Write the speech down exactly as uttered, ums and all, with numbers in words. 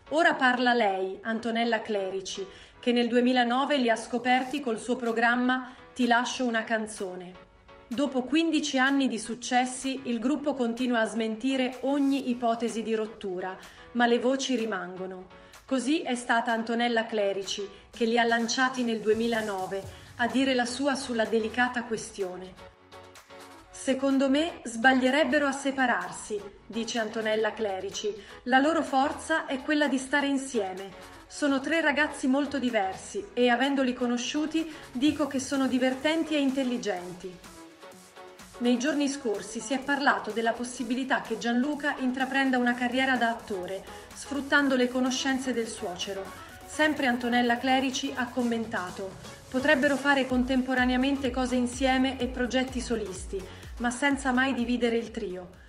Ora parla lei, Antonella Clerici, che nel duemilanove li ha scoperti col suo programma Ti lascio una canzone. Dopo quindici anni di successi, il gruppo continua a smentire ogni ipotesi di rottura, ma le voci rimangono. Così è stata Antonella Clerici, che li ha lanciati nel duemilanove, a dire la sua sulla delicata questione. Secondo me sbaglierebbero a separarsi, dice Antonella Clerici. La loro forza è quella di stare insieme. Sono tre ragazzi molto diversi e, avendoli conosciuti, dico che sono divertenti e intelligenti. Nei giorni scorsi si è parlato della possibilità che Gianluca intraprenda una carriera da attore, sfruttando le conoscenze del suocero. Sempre Antonella Clerici ha commentato: potrebbero fare contemporaneamente cose insieme e progetti solisti, ma senza mai dividere il trio.